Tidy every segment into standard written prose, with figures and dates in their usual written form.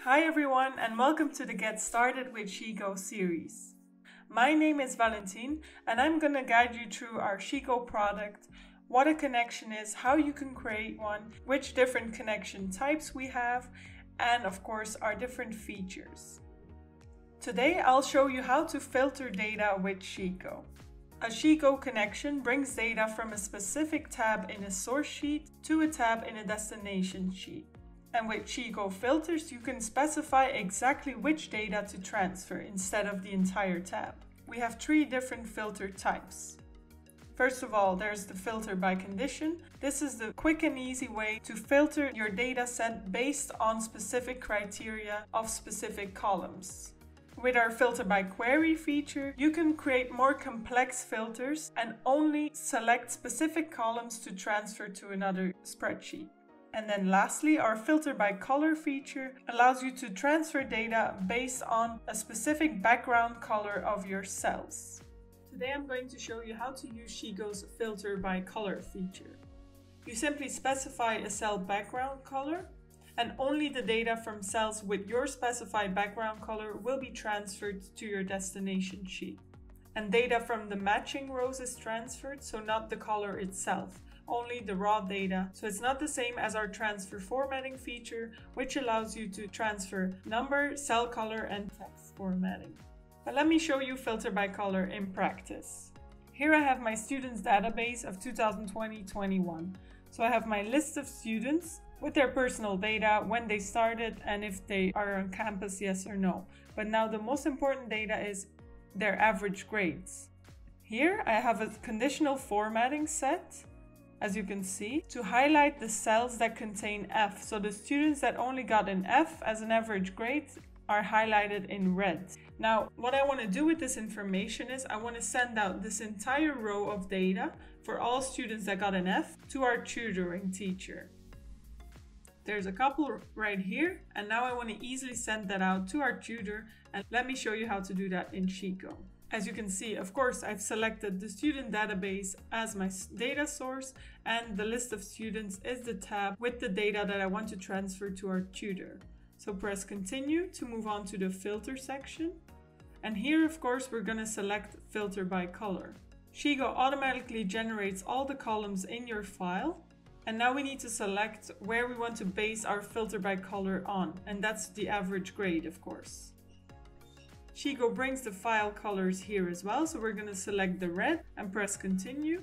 Hi everyone and welcome to the Get Started with Sheetgo series. My name is Valentine and I'm going to guide you through our Sheetgo product, what a connection is, how you can create one, which different connection types we have, and of course our different features. Today I'll show you how to filter data with Sheetgo. A Sheetgo connection brings data from a specific tab in a source sheet to a tab in a destination sheet. And with Sheetgo filters, you can specify exactly which data to transfer instead of the entire tab. We have three different filter types. First of all, there's the filter by condition. This is the quick and easy way to filter your data set based on specific criteria of specific columns. With our filter by query feature, you can create more complex filters and only select specific columns to transfer to another spreadsheet. And then lastly, our filter by color feature allows you to transfer data based on a specific background color of your cells. Today I'm going to show you how to use Sheetgo's filter by color feature. You simply specify a cell background color, and only the data from cells with your specified background color will be transferred to your destination sheet. And data from the matching rows is transferred, so not the color itself, only the raw data. So it's not the same as our transfer formatting feature, which allows you to transfer number, cell color, and text formatting. But let me show you filter by color in practice. Here I have my students database of 2020-21. So I have my list of students with their personal data, when they started, and if they are on campus, yes or no. But now the most important data is their average grades. Here I have a conditional formatting set, as you can see, to highlight the cells that contain F. So the students that only got an F as an average grade are highlighted in red. Now, what I want to do with this information is I want to send out this entire row of data for all students that got an F to our tutoring teacher. There's a couple right here, and now I want to easily send that out to our tutor, and let me show you how to do that in Sheetgo. As you can see, of course, I've selected the student database as my data source, and the list of students is the tab with the data that I want to transfer to our tutor. So press continue to move on to the filter section. And here, of course, we're going to select filter by color. Sheetgo automatically generates all the columns in your file. And now we need to select where we want to base our filter by color on, and that's the average grade, of course. Sheetgo brings the file colors here as well, so we're going to select the red and press continue.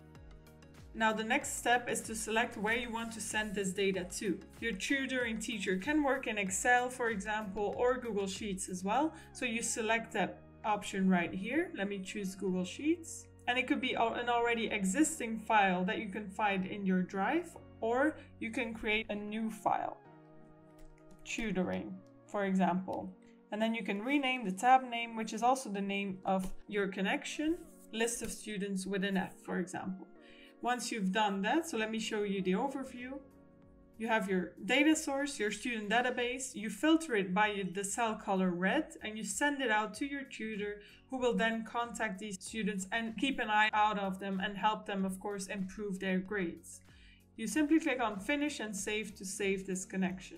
Now the next step is to select where you want to send this data to. Your tutoring teacher can work in Excel, for example, or Google Sheets as well, so you select that option right here. Let me choose Google Sheets. And it could be an already existing file that you can find in your drive, or you can create a new file. Tutoring, for example. And then you can rename the tab name, which is also the name of your connection, list of students with an F, for example. Once you've done that, so let me show you the overview. You have your data source, your student database, you filter it by the cell color red, and you send it out to your tutor, who will then contact these students and keep an eye out of them and help them, of course, improve their grades. You simply click on finish and save to save this connection.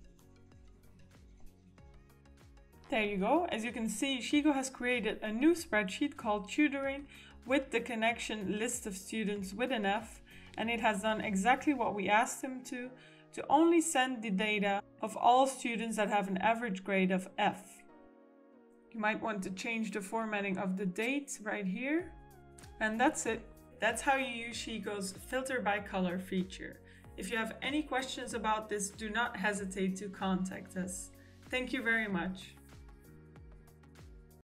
There you go. As you can see, Sheetgo has created a new spreadsheet called tutoring with the connection list of students with an F, and it has done exactly what we asked him to only send the data of all students that have an average grade of F. You might want to change the formatting of the date right here, and that's it. That's how you use Sheetgo's filter by color feature. If you have any questions about this, do not hesitate to contact us. Thank you very much.